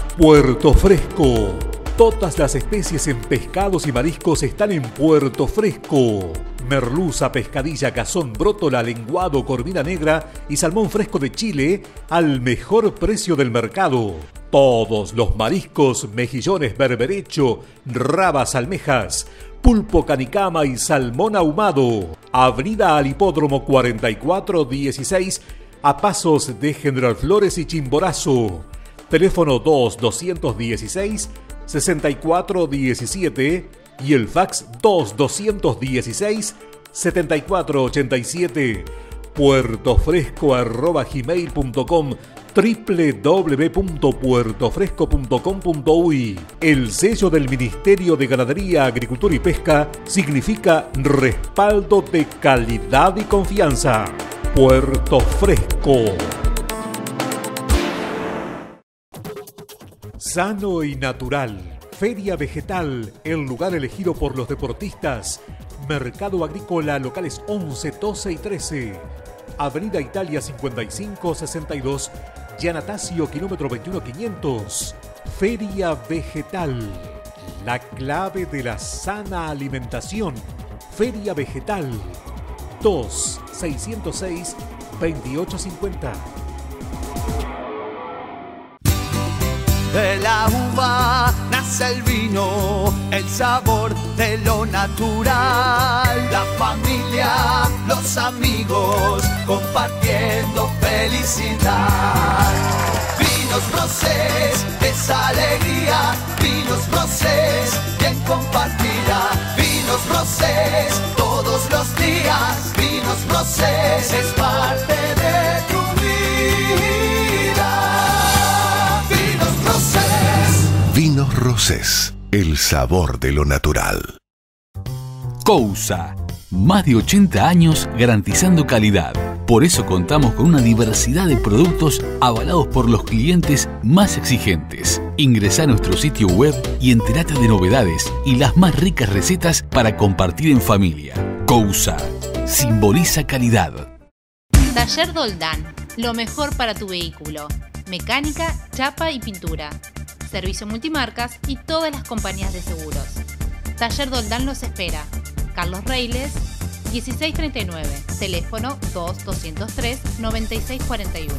Puerto Fresco. Todas las especies en pescados y mariscos están en Puerto Fresco. Merluza, pescadilla, cazón, brótola, lenguado, corvina negra y salmón fresco de Chile al mejor precio del mercado. Todos los mariscos, mejillones, berberecho, rabas, almejas, pulpo, canicama y salmón ahumado. Avenida al Hipódromo 4416 a pasos de General Flores y Chimborazo. Teléfono 2-216-6417 y el fax 2-216-7487. puertofresco@gmail.com, www.puertofresco.com.uy. El sello del Ministerio de Ganadería, Agricultura y Pesca significa respaldo de calidad y confianza. Puerto Fresco. Sano y natural. Feria Vegetal, el lugar elegido por los deportistas. Mercado Agrícola, locales 11, 12 y 13. Avenida Italia 5562, Giannatasio, kilómetro 21500. Feria Vegetal, la clave de la sana alimentación. Feria Vegetal, 2-606-2850. De la uva nace el vino, el sabor de lo natural. La familia, los amigos, compartiendo felicidad. Vinos Rosés, es alegría. Vinos Rosés, bien compartida. Vinos Rosés, todos los días. Vinos Rosés, es parte de tu vida. Vinos Rosés, el sabor de lo natural. Cousa, más de 80 años garantizando calidad. Por eso contamos con una diversidad de productos avalados por los clientes más exigentes. Ingresá a nuestro sitio web y entérate de novedades y las más ricas recetas para compartir en familia. Cousa, simboliza calidad. Taller Doldán, lo mejor para tu vehículo. Mecánica, chapa y pintura. Servicio multimarcas y todas las compañías de seguros. Taller Doldán los espera. Carlos Reiles, 1639. Teléfono 2-203-9641.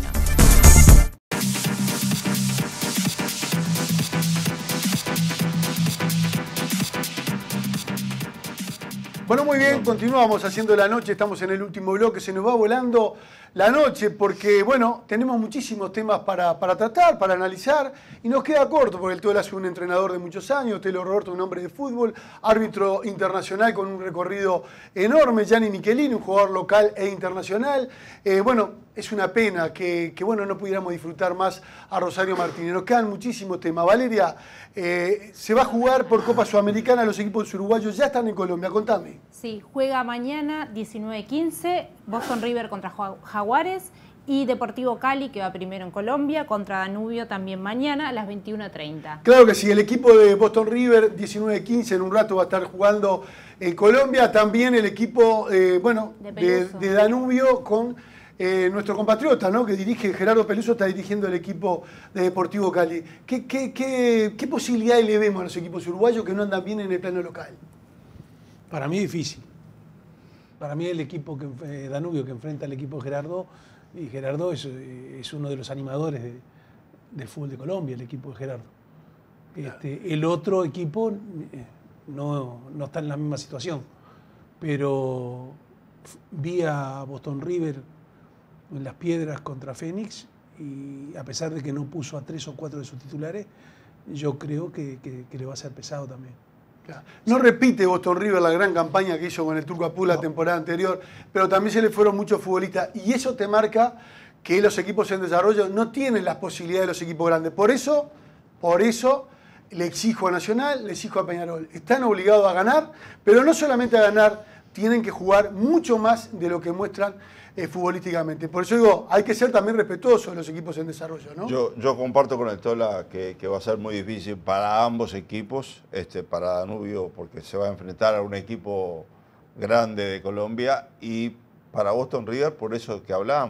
Bueno, muy bien, continuamos haciendo la noche, estamos en el último bloque, se nos va volando la noche porque, bueno, tenemos muchísimos temas para tratar, para analizar y nos queda corto porque el Tola es un entrenador de muchos años, Telo Roberto un hombre de fútbol, árbitro internacional con un recorrido enorme, Gianni Michelini, un jugador local e internacional. Bueno, es una pena que bueno, no pudiéramos disfrutar más a Rosario Martínez. Nos quedan muchísimos temas. Valeria, se va a jugar por Copa Sudamericana, los equipos uruguayos ya están en Colombia, contame. Sí, juega mañana 19:15, Boston River contra Jaguares y Deportivo Cali, que va primero en Colombia, contra Danubio también mañana a las 21:30. Claro que sí, el equipo de Boston River 19:15 en un rato va a estar jugando en Colombia, también el equipo de Danubio con nuestro compatriota, ¿no? Que dirige, Gerardo Peluso está dirigiendo el equipo de Deportivo Cali. ¿Qué posibilidades le vemos a los equipos uruguayos que no andan bien en el plano local? Para mí es difícil. Para mí el equipo Danubio que enfrenta al equipo de Gerardo, y Gerardo es uno de los animadores del fútbol de Colombia, el equipo de Gerardo. El otro equipo no está en la misma situación, pero vi a Boston River en Las Piedras contra Fénix y a pesar de que no puso a 3 o 4 de sus titulares, yo creo que le va a ser pesado también. No repite Boston River la gran campaña que hizo con el Turco Apú la temporada anterior, pero también se le fueron muchos futbolistas y eso te marca que los equipos en desarrollo no tienen las posibilidades de los equipos grandes. Por eso le exijo a Nacional, le exijo a Peñarol. Están obligados a ganar, pero no solamente a ganar, tienen que jugar mucho más de lo que muestran futbolísticamente. Por eso digo, hay que ser también respetuosos de los equipos en desarrollo, ¿no? Yo comparto con el Tola que va a ser muy difícil para ambos equipos, para Danubio, porque se va a enfrentar a un equipo grande de Colombia, y para Boston River, por eso que hablamos.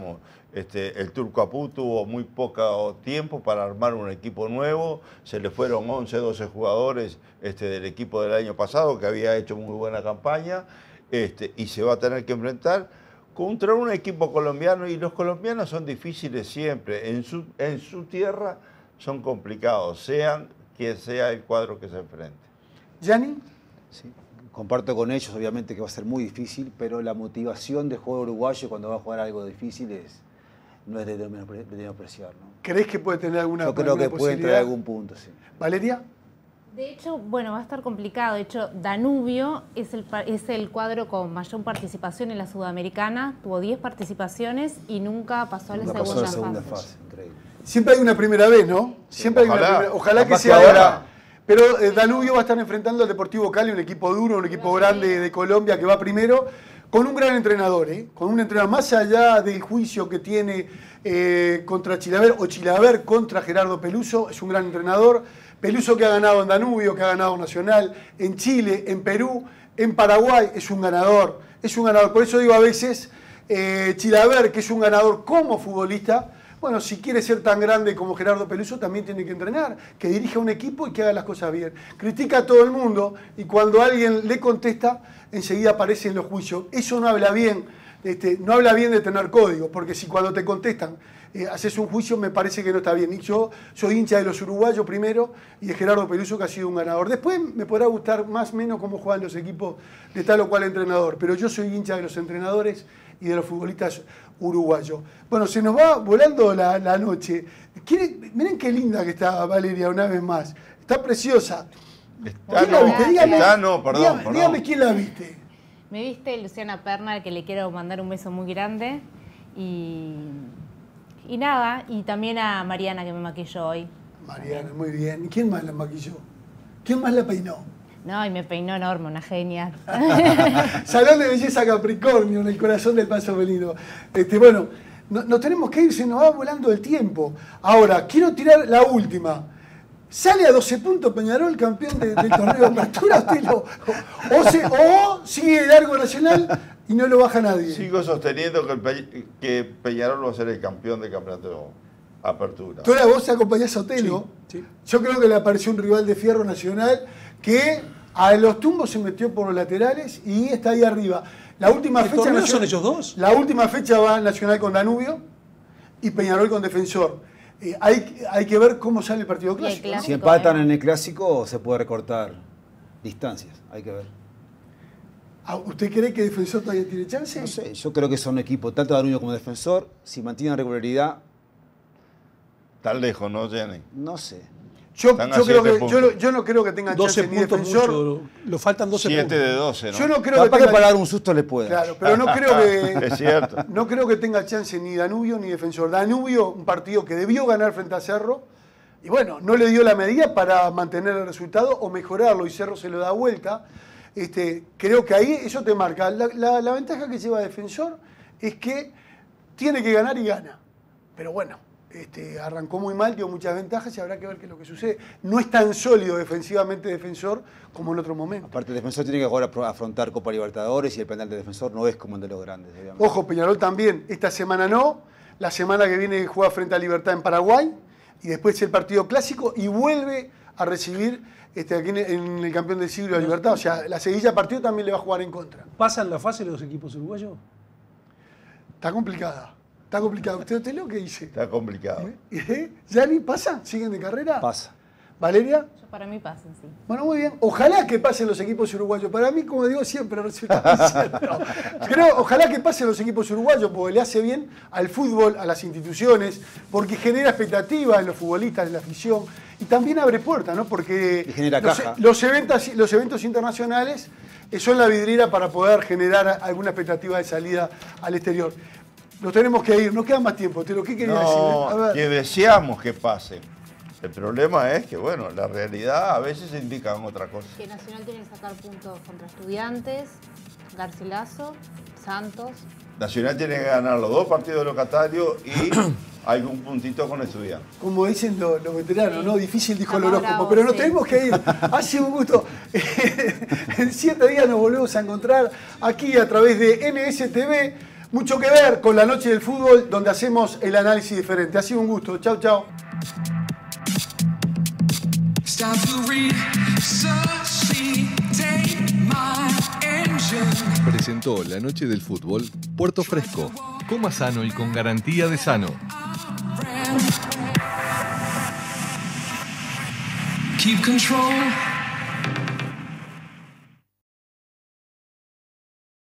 El Turco Apú tuvo muy poco tiempo para armar un equipo nuevo, se le fueron 11, 12 jugadores del equipo del año pasado, que había hecho muy buena campaña, y se va a tener que enfrentar contra un equipo colombiano, y los colombianos son difíciles siempre, en su tierra son complicados, sean quien sea el cuadro que se enfrente. ¿Gianni? Sí, comparto con ellos, obviamente que va a ser muy difícil, pero la motivación del juego uruguayo cuando va a jugar algo difícil no es de menospreciar, ¿no? ¿Crees que puede tener alguna Yo creo que puede entrar a algún punto, sí. ¿Valeria? De hecho, bueno, va a estar complicado. De hecho, Danubio es el cuadro con mayor participación en la Sudamericana. Tuvo 10 participaciones y nunca pasó a la segunda fase. Increíble. Siempre hay una primera vez, ¿no? Siempre ojalá. hay una primera. Ojalá que sea ahora. Pero Danubio va a estar enfrentando al Deportivo Cali, un equipo duro, un equipo grande de Colombia que va primero, con un gran entrenador, con un entrenador más allá del juicio que tiene contra Chilaver o Chilaver contra Gerardo Peluso, es un gran entrenador. Peluso que ha ganado en Danubio, que ha ganado Nacional, en Chile, en Perú, en Paraguay, es un ganador, es un ganador. Por eso digo a veces, Chilaver, que es un ganador como futbolista, bueno, si quiere ser tan grande como Gerardo Peluso, también tiene que entrenar, que dirija un equipo y que haga las cosas bien. Critica a todo el mundo y cuando alguien le contesta, enseguida aparecen los juicios. Eso no habla bien, no habla bien de tener código, porque si cuando te contestan haces un juicio, me parece que no está bien. Y yo soy hincha de los uruguayos primero y de Gerardo Peluso, que ha sido un ganador. Después me podrá gustar más o menos cómo juegan los equipos de tal o cual entrenador, pero yo soy hincha de los entrenadores y de los futbolistas uruguayos. Bueno, se nos va volando la noche. Miren qué linda que está Valeria una vez más. Está preciosa. ¿Quién la viste? Dígame quién la viste. Me viste Luciana Perna, que le quiero mandar un beso muy grande. Y nada, y también a Mariana, que me maquilló hoy. Mariana, muy bien. ¿Y quién más la maquilló? ¿Quién más la peinó? No, y me peinó enorme, una genia. Salón de Belleza Capricornio, en el corazón del Paso Felino. Bueno, nos tenemos que ir, se nos va volando el tiempo. Ahora, quiero tirar la última. ¿Sale a 12 puntos Peñarol, campeón del torneo de apertura? O sigue largo Nacional y no lo baja nadie. Sigo sosteniendo que Peñarol va a ser el campeón del campeonato de apertura. Tú vos acompañás a Otelo. Sí. Yo creo que le apareció un rival de fierro Nacional que a los tumbos se metió por los laterales y está ahí arriba. La última fecha Nacional, son ellos dos. La última fecha va Nacional con Danubio y Peñarol con Defensor. Hay que ver cómo sale el partido clásico. ¿No? Si empatan en el clásico se puede recortar distancias, hay que ver. ¿Usted cree que Defensor todavía tiene chance? No sé, yo creo que son equipos, tanto Danubio como Defensor, si mantienen regularidad. Tan lejos, ¿no, Jenny? No sé. Yo no creo que tengan 12 chance ni Defensor. Lo faltan 12 7 puntos. de 12, ¿no? Yo no creo que para dar un susto le pueda. Claro, pero no creo que... Es cierto. No creo que tenga chance ni Danubio ni Defensor. Danubio, un partido que debió ganar frente a Cerro, y bueno, no le dio la medida para mantener el resultado o mejorarlo, y Cerro se lo da vuelta. Creo que ahí eso te marca. La ventaja que lleva Defensor es que tiene que ganar y gana. Pero bueno, arrancó muy mal, dio muchas ventajas y habrá que ver qué es lo que sucede. No es tan sólido defensivamente Defensor como en otro momento. Aparte, Defensor tiene que ahora afrontar Copa Libertadores y el penal de Defensor no es como el de los grandes. Digamos. Ojo, Peñarol también. Esta semana no. La semana que viene juega frente a Libertad en Paraguay y después el partido clásico y vuelve a recibir aquí en el campeón del siglo de Libertad. O sea, la seguilla partido también le va a jugar en contra. ¿Pasan la fase los equipos uruguayos? Está complicada. Está complicado. ¿Usted lo que dice? Está complicado. ¿Gianni pasa? ¿Siguen de carrera? Pasa. ¿Valeria? Para mí pasan, sí. Bueno, muy bien. Ojalá que pasen los equipos uruguayos. Para mí, como digo siempre, resulta cierto. Pero ojalá que pasen los equipos uruguayos porque le hace bien al fútbol, a las instituciones, porque genera expectativa en los futbolistas, en la afición y también abre puertas, ¿no? Porque genera caja. Los eventos internacionales son la vidriera para poder generar alguna expectativa de salida al exterior. Nos tenemos que ir, nos queda más tiempo. ¿Qué quería decir? A ver. Que deseamos que pase. El problema es que, bueno, la realidad a veces indican otra cosa. Que Nacional tiene que sacar puntos contra Estudiantes, Garcilaso, Santos. Nacional tiene que ganar los 2 partidos locatarios y algún puntito con Estudiantes. Como dicen los veteranos, sí. ¿No? Difícil dijo el horóscopo, pero nos tenemos que ir. Ha sido un gusto. En 7 días nos volvemos a encontrar aquí a través de NSTV. mucho que ver con la noche del fútbol, donde hacemos el análisis diferente. Ha sido un gusto. Chau, chau. Presentó la noche del fútbol Puerto Fresco. Coma sano y con garantía de sano. Keep control.